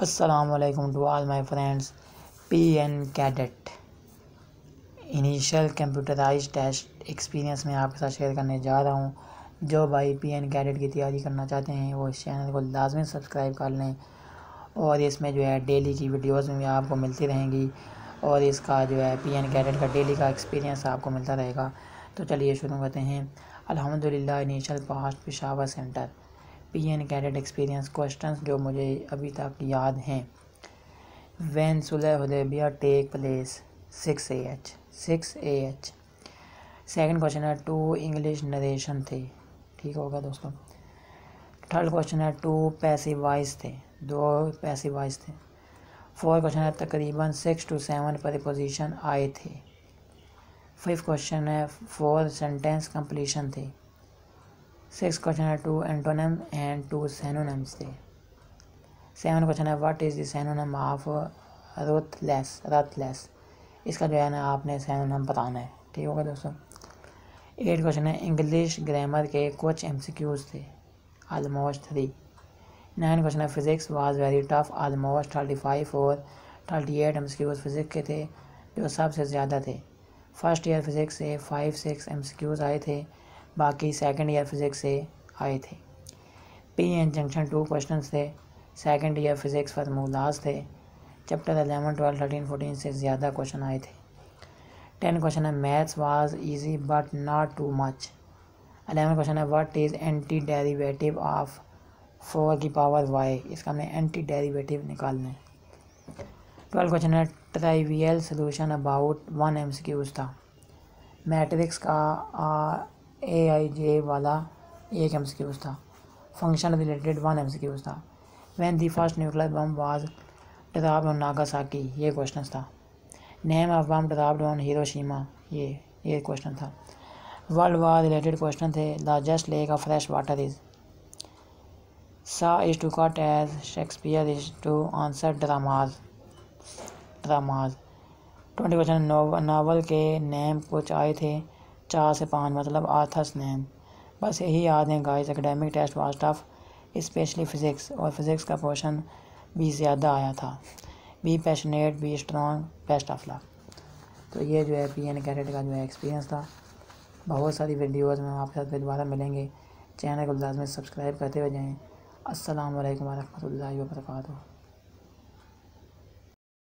Assalamualaikum to all my friends. PN cadet initial computerised test experience में आपके साथ share करने जा रहा हूं। जो भाई PN कैडेट की तैयारी करना चाहते हैं वो इस चैनल को लाजमी सब्सक्राइब कर लें और इसमें जो है डेली की वीडियोस में भी आपको मिलती रहेंगी और इसका जो है PN कैडेट का डेली का एक्सपीरियंस आपको मिलता रहेगा। तो चलिए शुरू करते हैं। अल्हम्दुलिल्लाह initial past Peshawar centre PN cadet experience questions जो मुझे अभी तक याद हैं। व्हेन सुलह Hudaybiyyah take place 6 AH। Second question है 2 इंग्लिश नरेशन थे, ठीक होगा दोस्तों। थर्ड क्वेश्चन है 2 पैसिव वॉइस थे, 2 पैसिव वॉइस थे। फोर्थ क्वेश्चन है तकरीबन 6 to 7 प्रीपोजिशन आए थे। फिफ्थ क्वेश्चन है 4 सेंटेंस कंप्लीशन थे। सिक्स क्वेश्चन है 2 एंटोनिम एंड 2 सिनोनिम्स थे। सेवन क्वेश्चन है what is the synonym of ruthless. इसका जो है ना आपने सिनोनिम बताना है, ठीक होगा दोस्तों। 8 क्वेश्चन है इंग्लिश ग्रामर के कुछ MCQs थे, ऑलमोस्ट 3। 9 क्वेश्चन है physics was very tough, almost 35 और 38 MCQs फिज़िक्स के थे जो सबसे ज़्यादा थे। फर्स्ट ईयर फिज़िक्स से 5-6 MCQs आए थे, बाकी सेकंड ईयर फिज़िक्स से आए थे। PN जंक्शन 2 क्वेश्चन थे, सेकंड ईयर फिज़िक्स फार्मूलाज थे। चैप्टर 11, 12, 13, 14 से ज़्यादा क्वेश्चन आए थे। 10 क्वेश्चन है maths was easy but not too much. 11 question है what is anti derivative of 4 की पावर y। इसका हमने एंटी डेरिवेटिव निकालना है। 12 क्वेश्चन है ट्राइवियल सोल्यूशन अबाउट 1 MCQs था। मैट्रिक्स का AIJ वाला 1 MCQs था। फंक्शन रिलेटेड 1 MCQs था। When the first nuclear bomb was dropped on Nagasaki, ये क्वेश्चन था। Name of bomb dropped on Hiroshima, ये क्वेश्चन था। वर्ल्ड वार रिलेटेड क्वेश्चन थे। Largest lake of fresh water is. Saw is to cut as Shakespeare is to answer dramas. 20 question novel के name कुछ आए थे 4 से 5, मतलब आर्थर्स नेम। बस यही याद है guys. Academic test was tough specially physics, और फिज़िक्स का क्वेश्चन भी ज़्यादा आया था। Be passionate, be strong, best of luck. तो ये जो है PN कैडेट का जो है एक्सपीरियंस था। बहुत सारी वीडियोस में आपके साथ फिर दोबारा मिलेंगे। चैनल को लाज़मी सब्सक्राइब करते हुए जाएँ। अस्सलाम वालेकुम व रहमतुल्लाहि व बरकातुहू।